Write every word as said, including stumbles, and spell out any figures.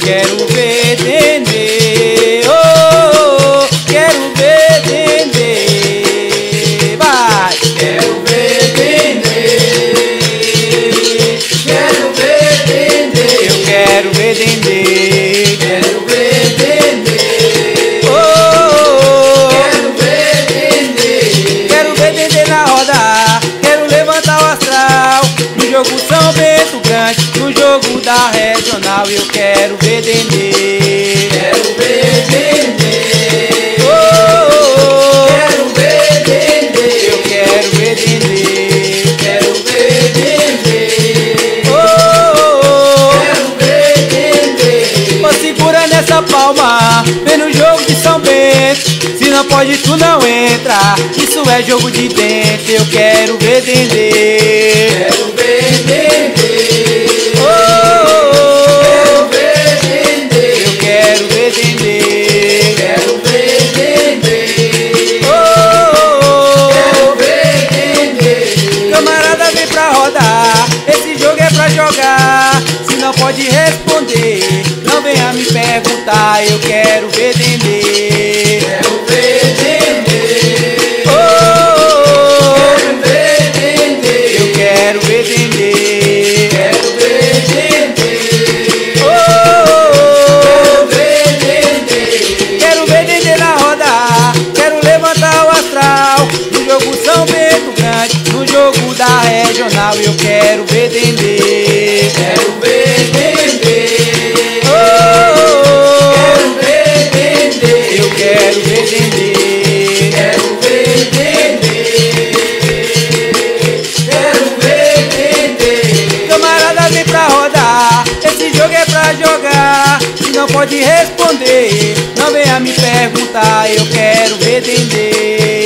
quero ver Dendê. Oh, quero ver Dendê. Vai! Quero ver Dendê. Quero ver Dendê. Eu quero ver Dendê. Quero ver Dendê. Oh, Quero ver Dendê. quero ver Dendê na roda. Quero levantar o astral. No jogo São Bento Grande, no jogo da regional. Eu quero ver Dendê. Quero ver Dendê. Oh, Quero ver Dendê. eu quero ver Dendê. Quero ver Dendê. Oh, Quero ver Dendê. oh, segura nessa palma, vem no jogo de São Bento. Se não pode, tu não entra. Isso é jogo de dentro. Eu quero ver Dendê. Quero ver Dendê. Oh, Quero ver Dendê. eu quero ver Dendê. Quero ver Dendê. Oh, Quero ver Dendê. camarada, vem pra rodar. Esse jogo é pra jogar. Se não pode responder, não venha me perguntar. Eu quero ver Dendê. Quero ver Dendê. Oh, Quero ver Dendê. eu quero ver Dendê. Quero ver Dendê. Oh, Quero ver Dendê. quero ver Dendê na roda. Quero levantar o astral. No jogo São Bento Grande, no jogo da regional. Eu quero ver Dendê. Quero ver Dendê. Oh, Quero ver Dendê. eu quero ver Dendê. Quero ver Dendê. Quero ver Dendê. Camarada, vem pra rodar. Esse jogo é pra jogar. Se não pode responder, não venha me perguntar. Eu quero ver Dendê.